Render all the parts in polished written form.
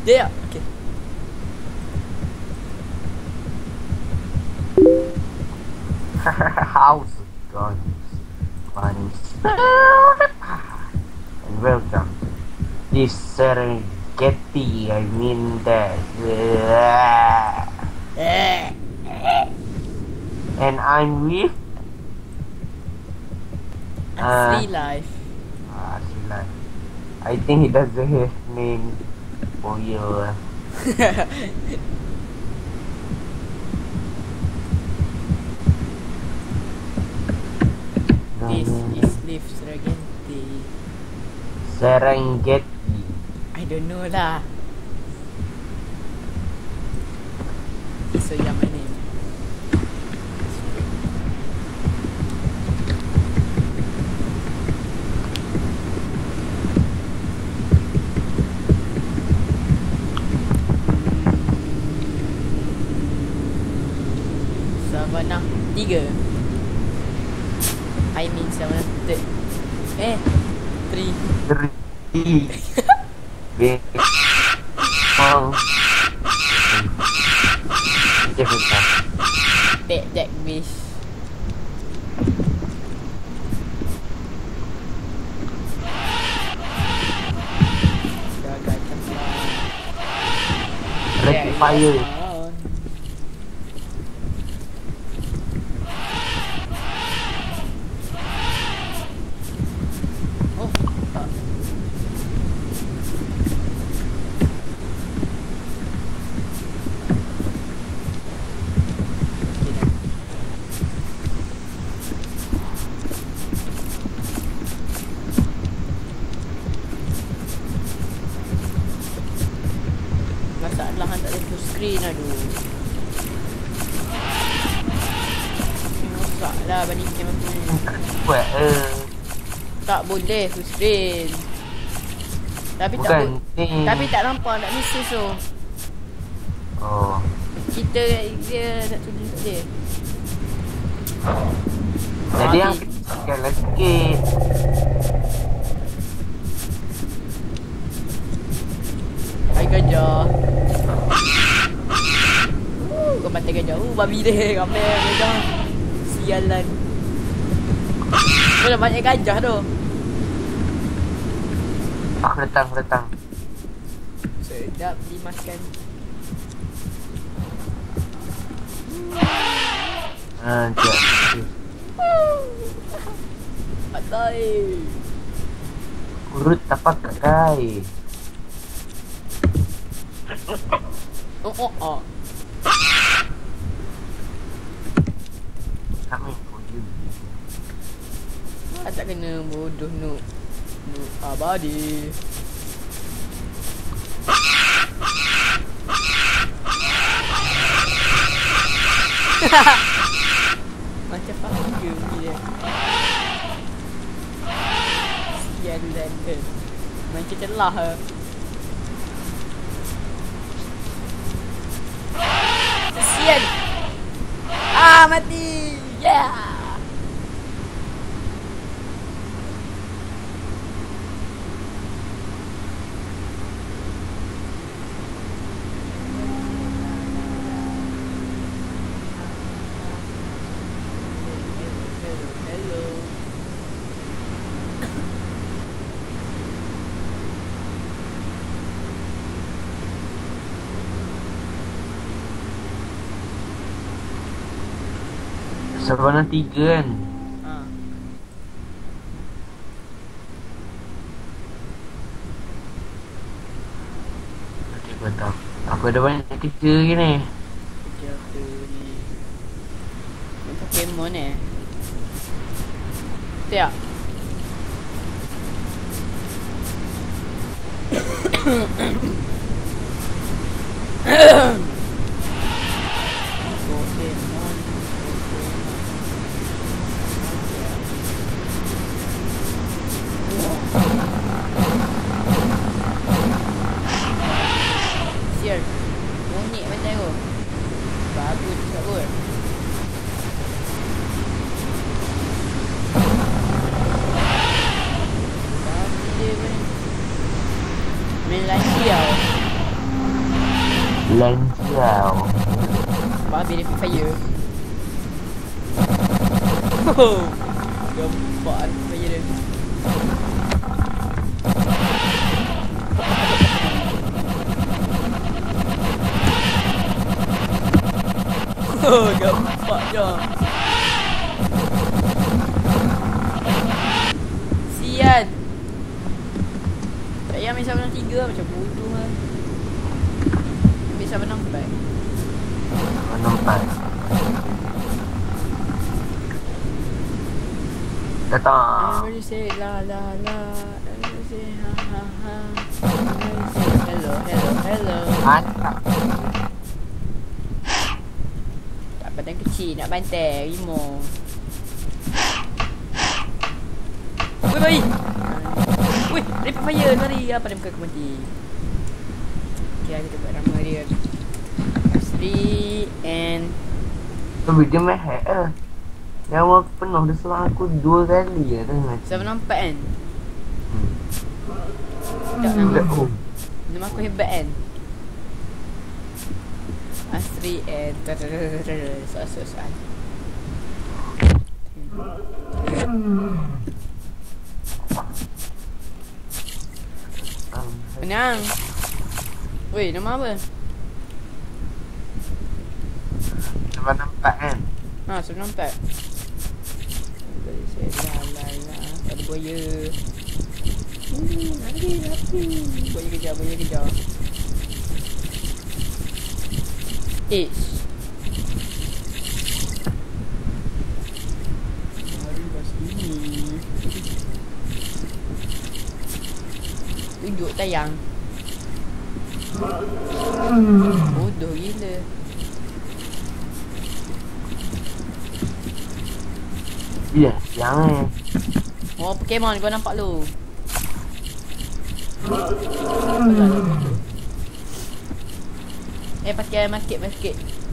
Dia. Okay. How's it going? My name's and welcome to this Serengeti. I mean that. And I'm with Free life. Silan. I think he doesn't have name for you. This is Live Serengeti. Serengeti. I don't know lah. So yeah, my name. Savannah 3. I mean Savannah 3. 3. Big. Oh. Difficult. Deck wish. Gagal cepat. Rapid fire. Oh, tak. Okay dah. Masalah tak ada full screen, aduh. Rosak lah banding game aku ni. Buat Tak boleh full screen. Tapi bukan ni. tapi tak nampak nak message tu. Oh. Kita dia nak tulis dia. Jadi yang jalan sikit. Hai gajah. Kau mati gajah. Babi dia ramai gajah. Sialan. Kau dah banyak gajah tu. Aku datang. Sedap dimakan. Sekejap. Atai. Urut tapak kakai. Oh. Kami puju. Tak kena bodoh Nuk abadi. Macam faham ke dia. Sialan ke. Macam celah ke. Sial. Mati. Yeah. Hello. Savannah 3 kan. Okay, aku tahu. Aku ada banyak kerja lagi ni. Kerja apa ni? Main Pokemon Tak. Pokemon. Sial. Monyet macam tu. Bagus tak kot. Babi dia pun. Main lagi tau. Lanjau. Babi dia fire. Oh, gempak fire dia. Oh, gempak je. Sian. Saya ambil sama 3 macam bodoh lah. Ambil sama 4. Nampak. Datang. Everybody say la la la. Everybody say ha ha ha. Everybody say hello hello hello. Mantap. Tak badan kecil nak bantai Rimo. Woi bayi. Woi, rapid fire lari apa dia bukan aku mati. Okay, kita buat nama dia. Asri and Tapi dia main hack lah. Nyawa aku penuh, dia serang aku 2 kali je dah mati. saya nampak kan. Tak Budak nama. oh. Nama aku hebat kan. Asri and soal-soal. Menang. Weh, nama apa? Nampak nampak kan? Ha, saya nampak. Saya ada buaya. Lari. Buaya kejar. H. Lari kat sini. Tunjuk tayang. Bodoh gila. Ya, jangan. Oh, Pokemon kau nampak lu. Pakai basket.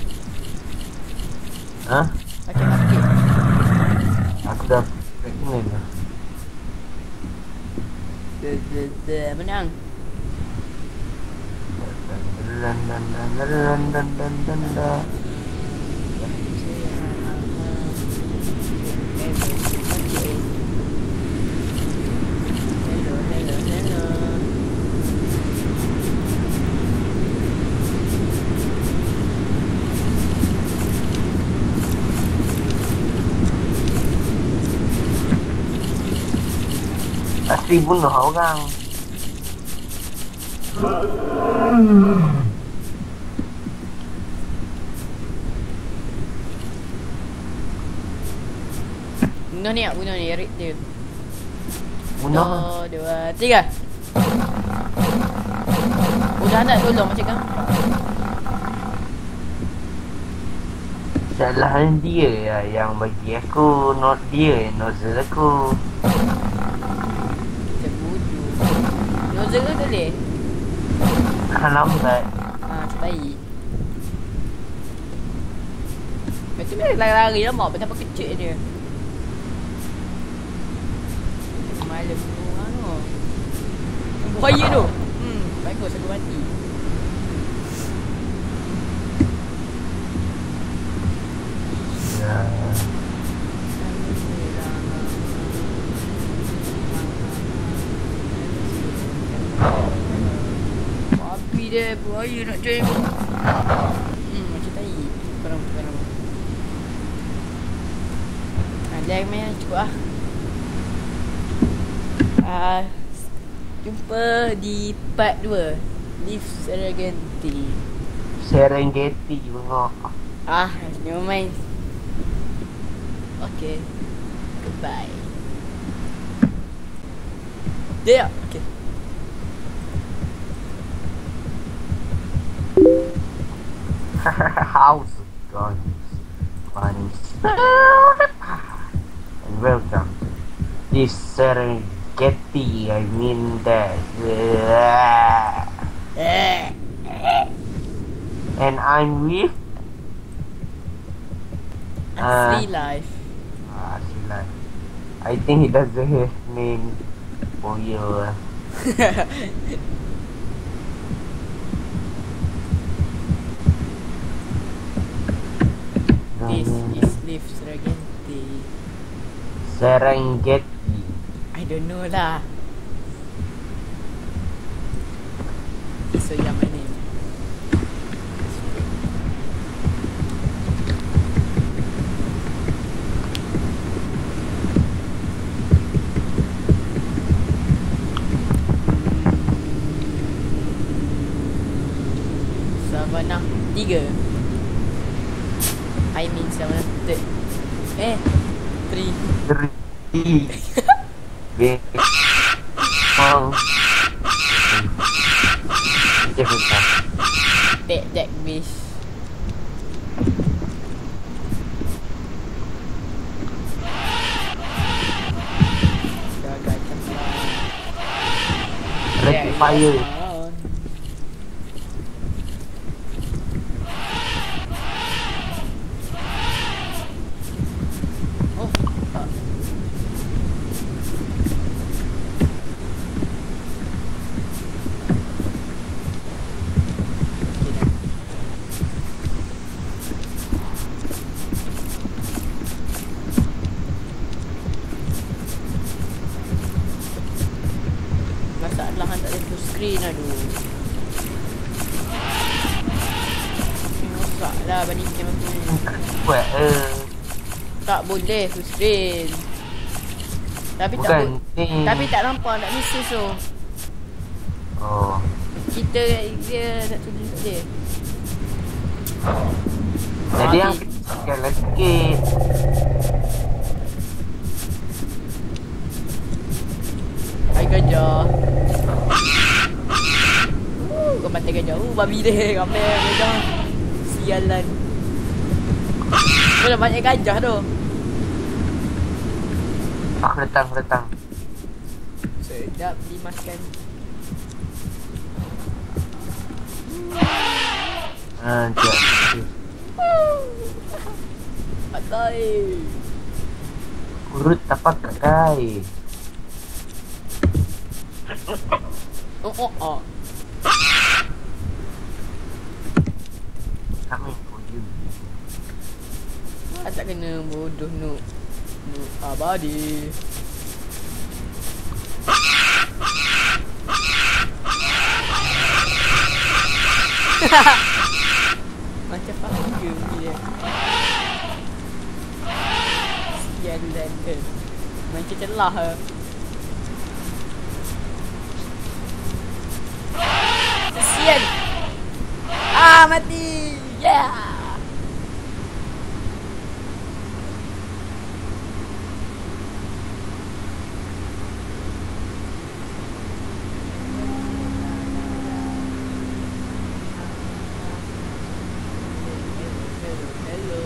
Ha? Pakai basket. Aku dah pregnant dah. Menang. Dan. Hello. Asli bunuh orang. Bunuh ni, Eric dia. Bunuh. 1, 2, 3. Udah nak tolong macam kan? Kesalahan dia ya, yang bagi aku, not dia yang nozzle aku. Macam bodoh. Nozzle ke boleh? Lambat. Baik. Macam mana lari-lari lama, betapa kecil dia. Malam tu anu. Buaya tu. Bagus aku mati. Ya. Api dia buaya nak join. Macam tai. Sekarang. Lag main cukup jumpa di part 2 Leaf Serengeti bengok. Never mind. Okay, goodbye. Dia okay. House of Guns. And welcome to this Serengeti. I mean that. And I'm with Asli life. Asli life. I think he doesn't have name for you. Serengeti. I don't know lah. So yang mana? Savannah 3. I mean Savannah 3. 3. Mau. Cepat. Take that wish. Gagal cepat. Rapid fire. Oh, tak. Okay, dah. Masalah tak ada full screen, aduh. Rosak lah banding game aku ni. Buat Tak boleh full screen. Tapi tak bukan boleh. ni. Tapi tak nampak nak message tu. Oh. Kita dia nak tulis dia. Jadi yang sekali sikit. Hai gajah. Kau mati gajah. Babi dia gambar gajah. Sialan. Kau dah banyak gajah tu. Aku datang. Sedap dimakan. Sekejap. Pakai. Urut tapak kakai. Oh. Kami punya. Tak kena bodoh Nuk abadi. Macam faham ke dia. Sialan ke. Macam celah ke. Sial. Mati. Yeah. Hello.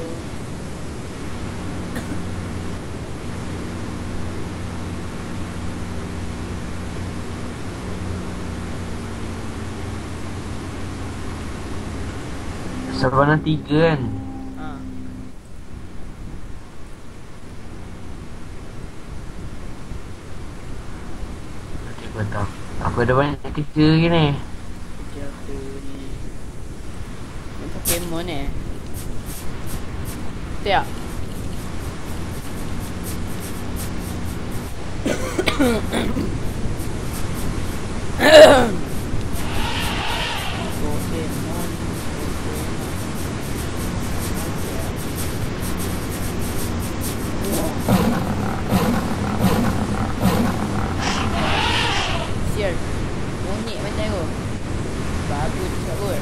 Savannah 3 kan. Okay, aku tahu. Aku ada banyak kerja lagi ni. Kerja apa ni? Main Pokemon Tak. Pokemon. Sial. Monyet macam tu. Bagus juga kot.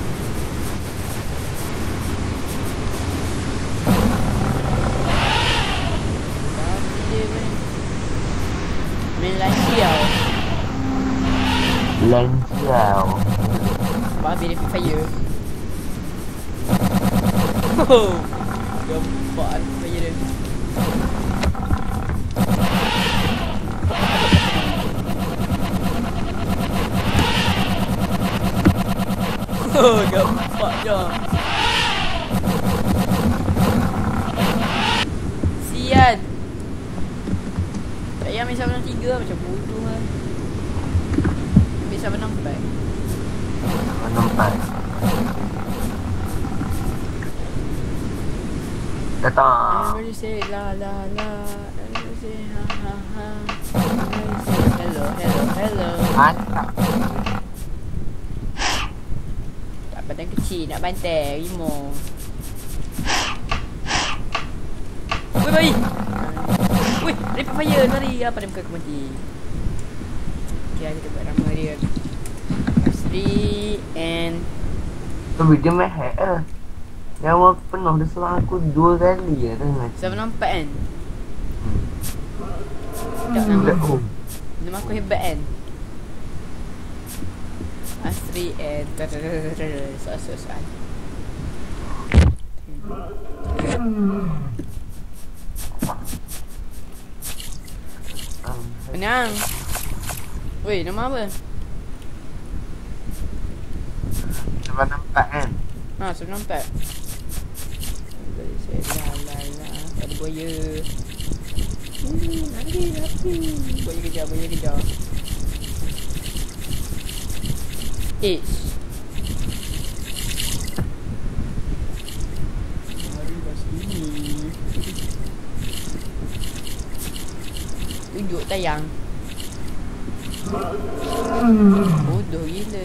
Babi dia main lansiau. Lansiau. Babi dia Free Fire. Oh, gempak Free Fire dia. Oh, gempak je. Sian. Tak payah main Savannah 3 macam bodoh lah. Ambil Savannah 4. Nampak. Datang. Everybody say la la la. Everybody say ha ha ha. Everybody say hello hello hello. Mantap. Tak badan kecil nak bantai rimau. Woi bayi. Woi, rapid fire lari apa dia muka aku mati. Okay, kita buat nama dia. 3 and Tapi dia main hack nyawa aku penuh dia serang aku 2 kali ya tengah. saya nampak kan. Tak Budak nama. oh. Nama aku hebat kan. Asri and soal. Menang. Weh, nama apa? Cuba nampak kan. Ha, saya nampak. La. Ada buaya. Lari. Buaya kejar. Mari dah sini. Tunjuk tayang. Bodoh gila.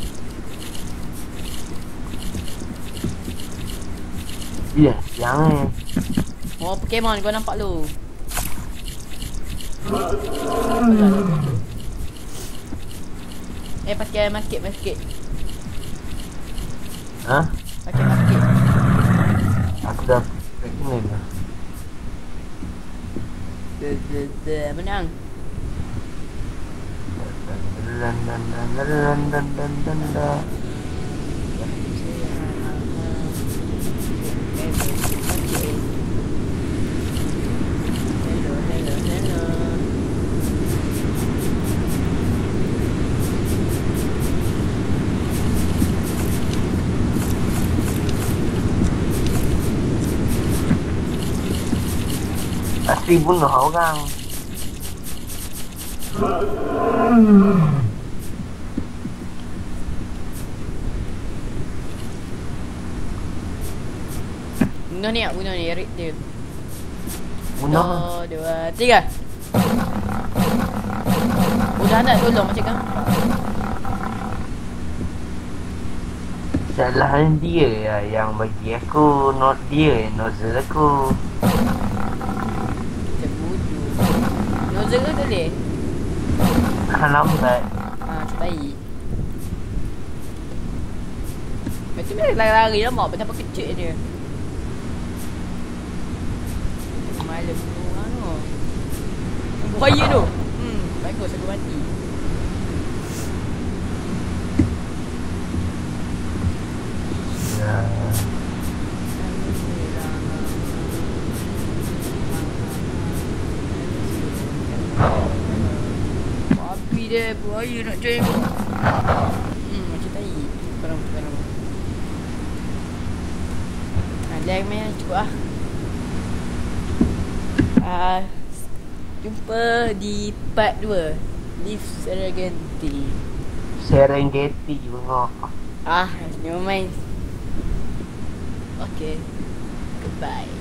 Ya, jangan. Oh, Pokemon kau nampak lu. Pakai basket. Ha? Pakai basket. Aku dah pregnant dah. Menang. Dan. Hello. Asli bunuh orang. Bunuh ni, Eric dia. Bunuh. 1, 2, 3. Udah nak tolong macam kan? Kesalahan dia ya, yang bagi aku, not dia yang nozzle aku. Macam bodoh. Nozzle ke boleh? Lambat. Baik. Macam mana lari-lari lama betapa kecil dia. Malam orang tu. Buaya tu. Bagus aku mati. Ya. Babi dia buaya nak join. Macam tai. Sekarang. Lag main cukup jumpa di part 2 Live Serengeti bengok. never mind. Okay, goodbye.